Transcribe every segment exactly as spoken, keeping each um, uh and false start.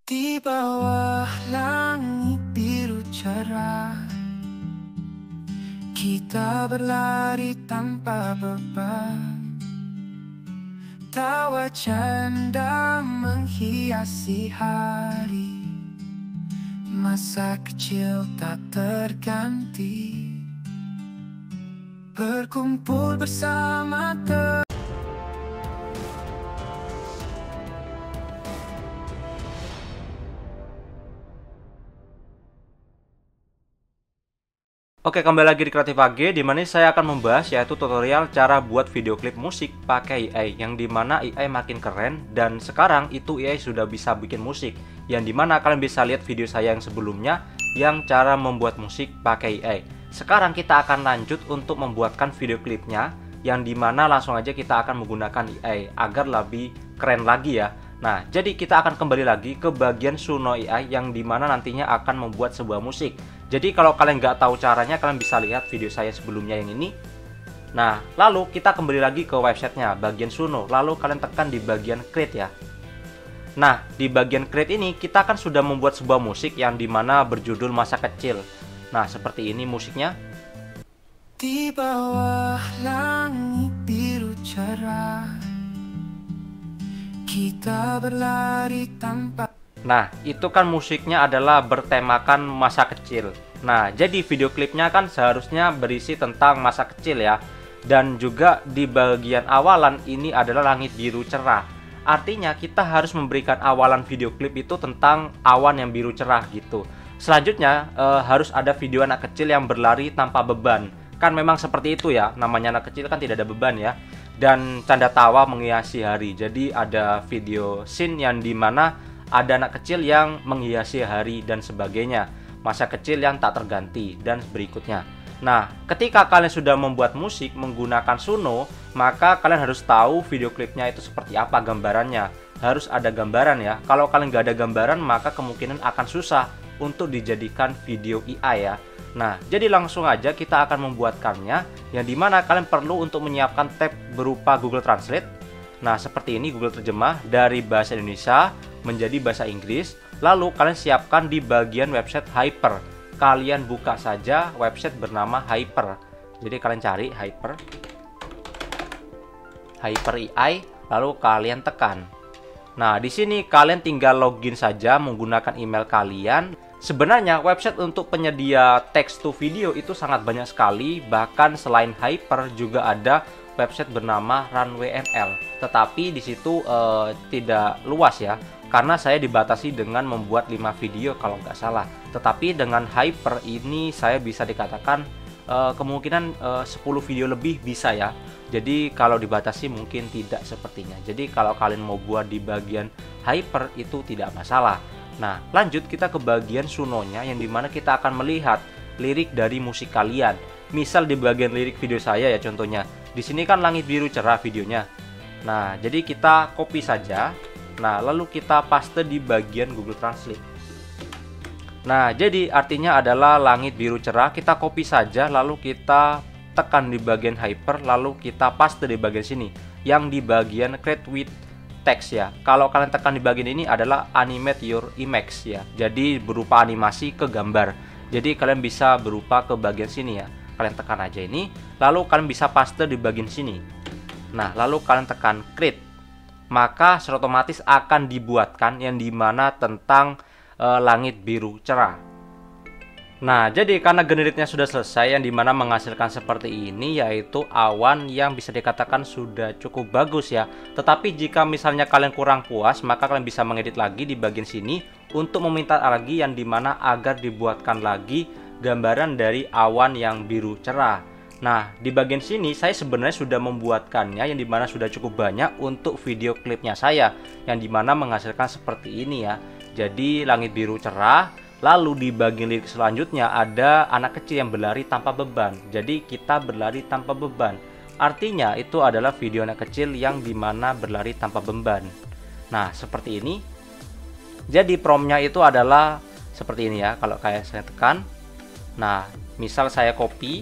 Di bawah langit biru cerah, kita berlari tanpa beban. Tawa canda menghiasi hari, masa kecil tak terganti, berkumpul bersama ter Oke, kembali lagi di Kreatif A G, di mana saya akan membahas yaitu tutorial cara buat video klip musik pakai A I, yang dimana A I makin keren dan sekarang itu A I sudah bisa bikin musik, yang dimana kalian bisa lihat video saya yang sebelumnya yang cara membuat musik pakai A I. Sekarang kita akan lanjut untuk membuatkan video klipnya, yang dimana langsung aja kita akan menggunakan A I agar lebih keren lagi ya. Nah, jadi kita akan kembali lagi ke bagian Suno A I yang dimana nantinya akan membuat sebuah musik. Jadi kalau kalian nggak tahu caranya, kalian bisa lihat video saya sebelumnya yang ini. Nah, lalu kita kembali lagi ke websitenya, bagian Suno. Lalu kalian tekan di bagian Create ya. Nah, di bagian Create ini kita kan sudah membuat sebuah musik yang dimana berjudul Masa Kecil. Nah, seperti ini musiknya. Di bawah langit biru cerah, kita berlari tanpa. Nah, itu kan musiknya adalah bertemakan masa kecil. Nah, jadi video klipnya kan seharusnya berisi tentang masa kecil ya. Dan juga di bagian awalan ini adalah langit biru cerah. Artinya kita harus memberikan awalan video klip itu tentang awan yang biru cerah gitu. Selanjutnya eh, harus ada video anak kecil yang berlari tanpa beban. Kan memang seperti itu ya, namanya anak kecil kan tidak ada beban ya. Dan canda tawa menghiasi hari. Jadi ada video scene yang dimana ada anak kecil yang menghiasi hari dan sebagainya, masa kecil yang tak terganti dan berikutnya. Nah, ketika kalian sudah membuat musik menggunakan Suno, maka kalian harus tahu video klipnya itu seperti apa gambarannya. Harus ada gambaran ya. Kalau kalian nggak ada gambaran, maka kemungkinan akan susah untuk dijadikan video A I ya. Nah, jadi langsung aja kita akan membuatkannya, yang dimana kalian perlu untuk menyiapkan tab berupa Google Translate. Nah, seperti ini Google terjemah dari bahasa Indonesia menjadi bahasa Inggris. Lalu kalian siapkan di bagian website Hyper. Kalian buka saja website bernama Hyper. Jadi kalian cari Hyper Hyper A I, lalu kalian tekan. Nah, di sini kalian tinggal login saja menggunakan email kalian. Sebenarnya website untuk penyedia text to video itu sangat banyak sekali. Bahkan selain Hyper juga ada website bernama Runway M L. Tetapi di situ eh, tidak luas ya, karena saya dibatasi dengan membuat lima video kalau nggak salah. Tetapi dengan Hyper ini saya bisa dikatakan eh, kemungkinan eh, sepuluh video lebih bisa ya. Jadi kalau dibatasi mungkin tidak sepertinya. Jadi kalau kalian mau buat di bagian Hyper itu tidak masalah. Nah, lanjut kita ke bagian Sunonya, yang dimana kita akan melihat lirik dari musik kalian. Misal di bagian lirik video saya ya, contohnya di sini kan langit biru cerah videonya. Nah, jadi kita copy saja. Nah, lalu kita paste di bagian Google Translate. Nah, jadi artinya adalah langit biru cerah. Kita copy saja, lalu kita tekan di bagian Hyper, lalu kita paste di bagian sini, yang di bagian Create with Text ya. Kalau kalian tekan di bagian ini adalah Animate your image ya. Jadi berupa animasi ke gambar. Jadi kalian bisa berupa ke bagian sini ya. Kalian tekan aja ini, lalu kalian bisa paste di bagian sini. Nah, lalu kalian tekan Create, maka secara otomatis akan dibuatkan yang dimana tentang e, langit biru cerah. Nah, jadi karena generiknya sudah selesai, yang dimana menghasilkan seperti ini, yaitu awan yang bisa dikatakan sudah cukup bagus ya. Tetapi jika misalnya kalian kurang puas, maka kalian bisa mengedit lagi di bagian sini untuk meminta lagi yang dimana agar dibuatkan lagi gambaran dari awan yang biru cerah. Nah, di bagian sini saya sebenarnya sudah membuatkannya, yang dimana sudah cukup banyak untuk video klipnya saya, yang dimana menghasilkan seperti ini ya. Jadi langit biru cerah. Lalu di bagian lirik selanjutnya ada anak kecil yang berlari tanpa beban. Jadi kita berlari tanpa beban, artinya itu adalah video anak kecil yang dimana berlari tanpa beban. Nah, seperti ini. Jadi promptnya itu adalah seperti ini ya. Kalau kayak saya tekan, nah misal saya copy,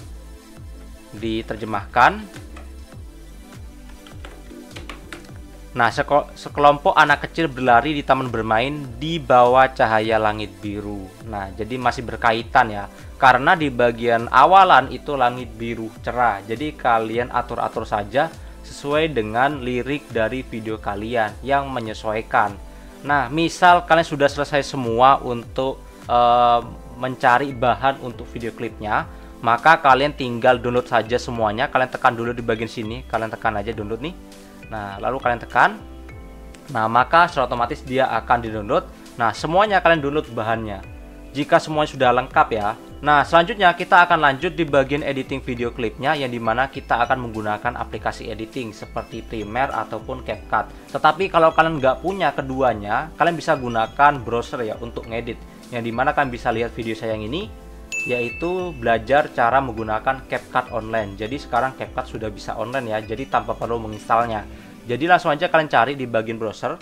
diterjemahkan. Nah, seko sekelompok anak kecil berlari di taman bermain di bawah cahaya langit biru. Nah, jadi masih berkaitan ya. Karena di bagian awalan itu langit biru cerah. Jadi kalian atur-atur saja sesuai dengan lirik dari video kalian yang menyesuaikan. Nah, misal kalian sudah selesai semua untuk uh, mencari bahan untuk video klipnya, maka kalian tinggal download saja semuanya. Kalian tekan dulu di bagian sini, kalian tekan aja download nih. Nah, lalu kalian tekan. Nah, maka secara otomatis dia akan di-download. Nah, semuanya kalian download bahannya. Jika semuanya sudah lengkap ya. Nah, selanjutnya kita akan lanjut di bagian editing video klipnya, yang dimana kita akan menggunakan aplikasi editing seperti Premiere ataupun CapCut. Tetapi kalau kalian nggak punya keduanya, kalian bisa gunakan browser ya untuk ngedit. Yang dimana kalian bisa lihat video saya yang ini, yaitu belajar cara menggunakan CapCut online. Jadi sekarang CapCut sudah bisa online ya, jadi tanpa perlu menginstalnya. Jadi langsung aja kalian cari di bagian browser.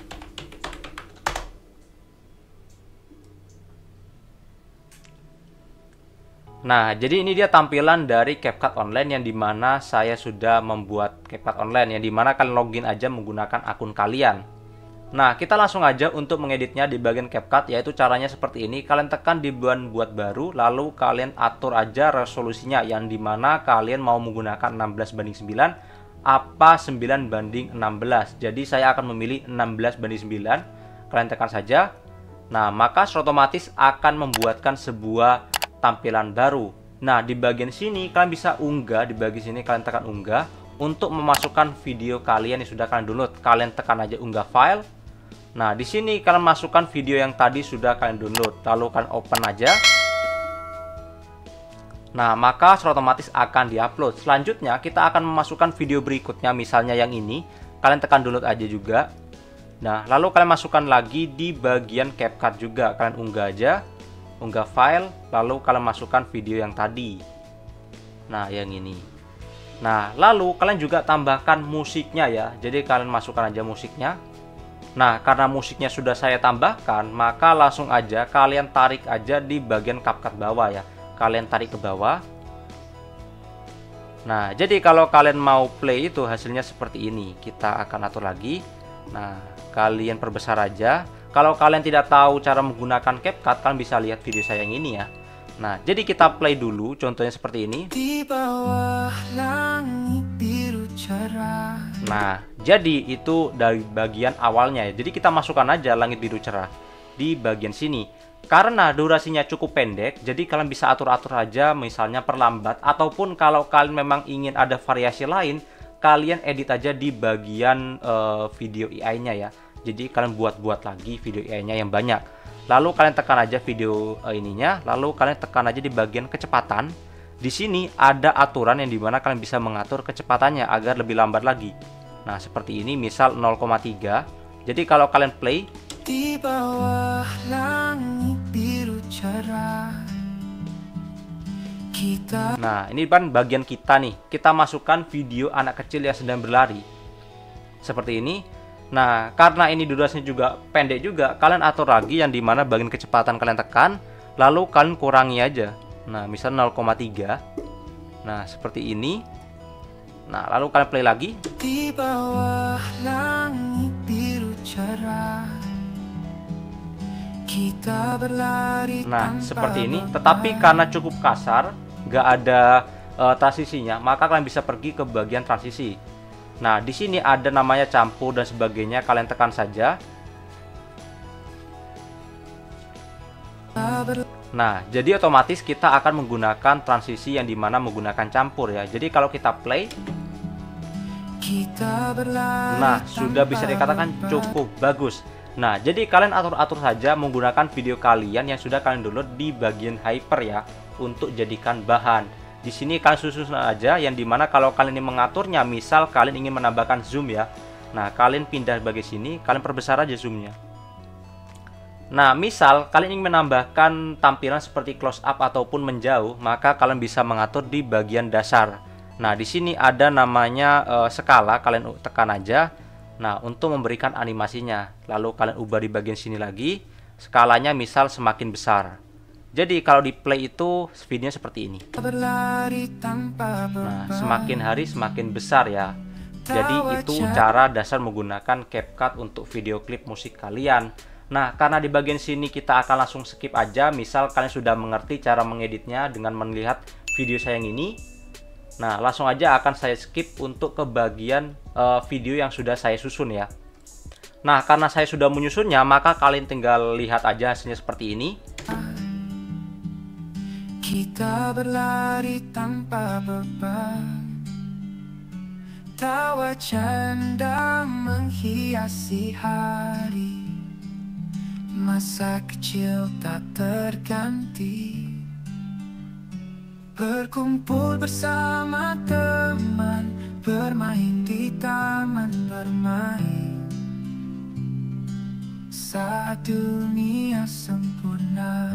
Nah, jadi ini dia tampilan dari CapCut online, yang dimana saya sudah membuat CapCut online, yang dimana kalian login aja menggunakan akun kalian. Nah, kita langsung aja untuk mengeditnya di bagian CapCut, yaitu caranya seperti ini. Kalian tekan di buat buat baru, lalu kalian atur aja resolusinya, yang dimana kalian mau menggunakan enam belas banding sembilan apa sembilan banding enam belas. Jadi saya akan memilih enam belas banding sembilan. Kalian tekan saja. Nah, maka otomatis akan membuatkan sebuah tampilan baru. Nah, di bagian sini kalian bisa unggah, di bagian sini kalian tekan unggah untuk memasukkan video kalian yang sudah kalian download. Kalian tekan aja unggah file. Nah, di sini kalian masukkan video yang tadi sudah kalian download, lalu kalian open aja. Nah, maka secara otomatis akan diupload. Selanjutnya kita akan memasukkan video berikutnya, misalnya yang ini. Kalian tekan download aja juga. Nah, lalu kalian masukkan lagi di bagian CapCut juga. Kalian unggah aja, unggah file, lalu kalian masukkan video yang tadi. Nah, yang ini. Nah, lalu kalian juga tambahkan musiknya ya. Jadi kalian masukkan aja musiknya. Nah, karena musiknya sudah saya tambahkan, maka langsung aja kalian tarik aja di bagian CapCut bawah ya. Kalian tarik ke bawah. Nah, jadi kalau kalian mau play itu hasilnya seperti ini. Kita akan atur lagi. Nah, kalian perbesar aja. Kalau kalian tidak tahu cara menggunakan CapCut, kalian bisa lihat video saya yang ini ya. Nah, jadi kita play dulu, contohnya seperti ini. Di bawah langit biru cerah. Nah, jadi itu dari bagian awalnya ya. Jadi kita masukkan aja langit biru cerah di bagian sini. Karena durasinya cukup pendek, jadi kalian bisa atur-atur aja, misalnya perlambat, ataupun kalau kalian memang ingin ada variasi lain, kalian edit aja di bagian uh, video A I-nya ya. Jadi kalian buat-buat lagi video A I-nya yang banyak. Lalu kalian tekan aja video uh, ininya, lalu kalian tekan aja di bagian kecepatan. Di sini ada aturan yang dimana kalian bisa mengatur kecepatannya agar lebih lambat lagi. Nah, seperti ini, misal nol koma tiga. Jadi kalau kalian play, di bawah langit biru cerah. Kita. Nah, ini kan bagian kita nih. Kita masukkan video anak kecil yang sedang berlari. Seperti ini. Nah, karena ini durasinya juga pendek juga, kalian atur lagi yang dimana bagian kecepatan kalian tekan, lalu kalian kurangi aja. Nah, misal nol koma tiga. Nah, seperti ini. Nah, lalu kalian play lagi. Di bawah langit biru cerah. Kita berlari. Nah, tanpa seperti ini. beban. Tetapi karena cukup kasar, nggak ada uh, transisinya, maka kalian bisa pergi ke bagian transisi. Nah, di sini ada namanya campur dan sebagainya, kalian tekan saja. Nah, jadi otomatis kita akan menggunakan transisi yang dimana menggunakan campur ya. Jadi kalau kita play, Kita berlari. nah sudah bisa dikatakan cukup bagus. Nah, jadi kalian atur-atur saja menggunakan video kalian yang sudah kalian download di bagian hyper ya, untuk jadikan bahan. Di sini kalian susun aja yang dimana kalau kalian ingin mengaturnya, misal kalian ingin menambahkan zoom ya. Nah, kalian pindah bagian sini, kalian perbesar aja zoomnya. Nah, misal kalian ingin menambahkan tampilan seperti close up ataupun menjauh, maka kalian bisa mengatur di bagian dasar. Nah, di sini ada namanya uh, skala, kalian tekan aja. Nah, untuk memberikan animasinya, lalu kalian ubah di bagian sini lagi, skalanya misal semakin besar. Jadi kalau di play itu speednya seperti ini. Berlari tanpa Nah, beban. semakin hari semakin besar ya. Jadi itu cara dasar menggunakan CapCut untuk video klip musik kalian. Nah, karena di bagian sini kita akan langsung skip aja. Misal kalian sudah mengerti cara mengeditnya dengan melihat video saya yang ini. Nah, langsung aja akan saya skip untuk ke bagian uh, video yang sudah saya susun ya. Nah, karena saya sudah menyusunnya, maka kalian tinggal lihat aja hasilnya seperti ini. Kita berlari tanpa beban, tawa canda menghiasi hari, masa kecil tak terganti, berkumpul bersama teman, bermain di taman bermain, saat dunia sempurna.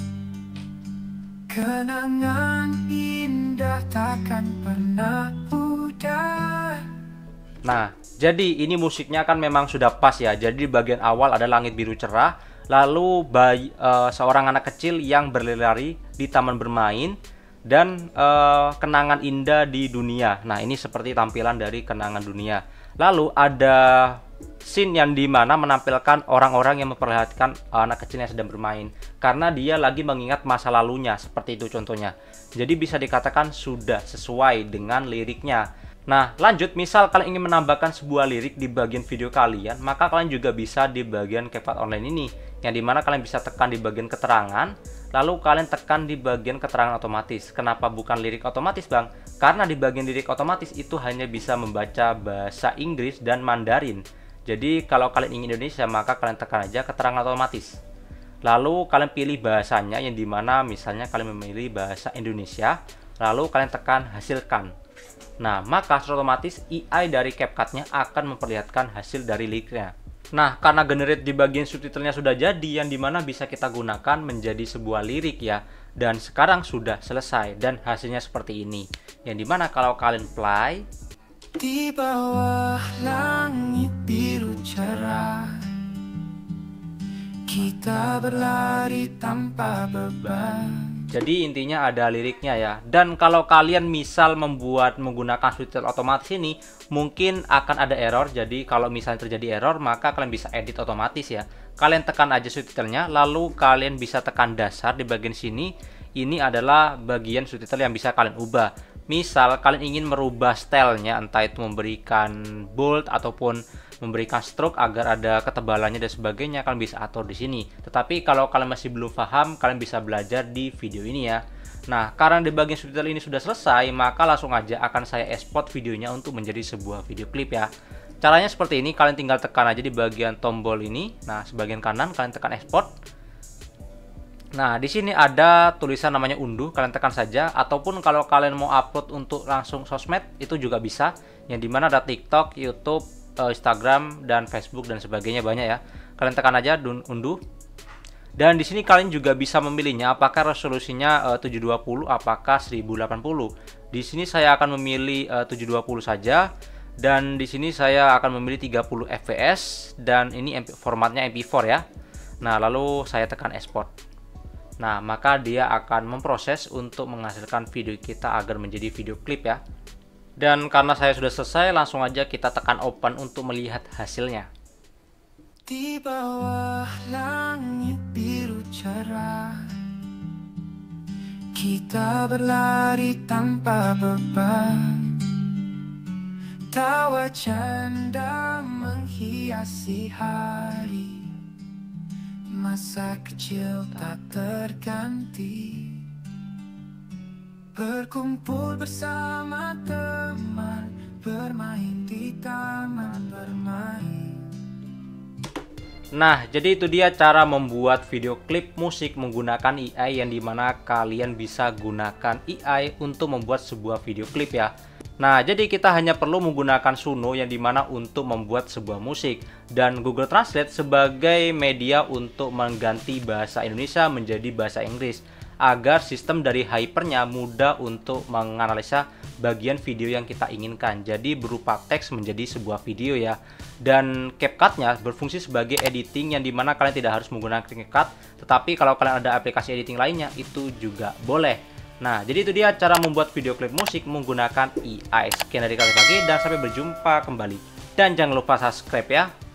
Kenangan indah takkan pernah pudar. Nah, jadi ini musiknya kan memang sudah pas ya. Jadi di bagian awal ada langit biru cerah, lalu bayi, uh, seorang anak kecil yang berlari di taman bermain, dan uh, kenangan indah di dunia. Nah, ini seperti tampilan dari kenangan dunia. Lalu ada scene yang dimana menampilkan orang-orang yang memperlihatkan anak kecil yang sedang bermain, karena dia lagi mengingat masa lalunya, seperti itu contohnya. Jadi bisa dikatakan sudah sesuai dengan liriknya. Nah, lanjut, misal kalian ingin menambahkan sebuah lirik di bagian video kalian, maka kalian juga bisa di bagian CapCut Online ini, yang dimana kalian bisa tekan di bagian keterangan, lalu kalian tekan di bagian keterangan otomatis. Kenapa bukan lirik otomatis, Bang? Karena di bagian lirik otomatis itu hanya bisa membaca bahasa Inggris dan Mandarin. Jadi kalau kalian ingin Indonesia, maka kalian tekan aja keterangan otomatis. Lalu kalian pilih bahasanya, yang dimana misalnya kalian memilih bahasa Indonesia, lalu kalian tekan hasilkan. Nah, maka secara otomatis A I dari CapCut-nya akan memperlihatkan hasil dari liriknya. Nah, karena generate di bagian subtitlenya sudah jadi, yang dimana bisa kita gunakan menjadi sebuah lirik ya. Dan sekarang sudah selesai, dan hasilnya seperti ini. Yang dimana kalau kalian play, di bawah langit biru cerah, kita berlari tanpa beban. Jadi intinya ada liriknya ya. Dan kalau kalian misal membuat menggunakan subtitle otomatis ini, mungkin akan ada error. Jadi kalau misalnya terjadi error, maka kalian bisa edit otomatis ya. Kalian tekan aja subtitlenya, lalu kalian bisa tekan dasar di bagian sini. Ini adalah bagian subtitle yang bisa kalian ubah. Misal kalian ingin merubah stylenya, entah itu memberikan bold ataupun memberikan stroke agar ada ketebalannya dan sebagainya, kalian bisa atur di sini. Tetapi kalau kalian masih belum paham, kalian bisa belajar di video ini ya. Nah, karena di bagian subtitle ini sudah selesai, maka langsung aja akan saya export videonya untuk menjadi sebuah video klip ya. Caranya seperti ini, kalian tinggal tekan aja di bagian tombol ini. Nah, sebagian kanan kalian tekan export. Nah, di sini ada tulisan namanya unduh, kalian tekan saja. Ataupun kalau kalian mau upload untuk langsung sosmed, itu juga bisa. Yang dimana ada TikTok, YouTube, Instagram, dan Facebook, dan sebagainya banyak ya. Kalian tekan aja unduh. Dan di sini kalian juga bisa memilihnya, apakah resolusinya uh, tujuh dua puluh, apakah seribu delapan puluh. Di sini saya akan memilih uh, tujuh dua puluh saja. Dan di sini saya akan memilih tiga puluh F P S, dan ini formatnya M P empat ya. Nah, lalu saya tekan export. Nah, maka dia akan memproses untuk menghasilkan video kita agar menjadi video klip ya. Dan karena saya sudah selesai, langsung aja kita tekan open untuk melihat hasilnya. Di bawah langit biru cerah, kita berlari tanpa beban, tawa canda menghiasi hari, masa kecil tak terganti, berkumpul bersama teman, bermain di taman bermain. Nah, jadi itu dia cara membuat video klip musik menggunakan A I, yang dimana kalian bisa gunakan A I untuk membuat sebuah video klip ya. Nah, jadi kita hanya perlu menggunakan Suno, yang dimana untuk membuat sebuah musik, dan Google Translate sebagai media untuk mengganti bahasa Indonesia menjadi bahasa Inggris, agar sistem dari Hypernya mudah untuk menganalisa bagian video yang kita inginkan. Jadi berupa teks menjadi sebuah video ya. Dan CapCut-nya berfungsi sebagai editing, yang dimana kalian tidak harus menggunakan CapCut, tetapi kalau kalian ada aplikasi editing lainnya itu juga boleh. Nah, jadi itu dia cara membuat video klip musik menggunakan A I. Sekian dari kalian lagi dan sampai berjumpa kembali. Dan jangan lupa subscribe ya.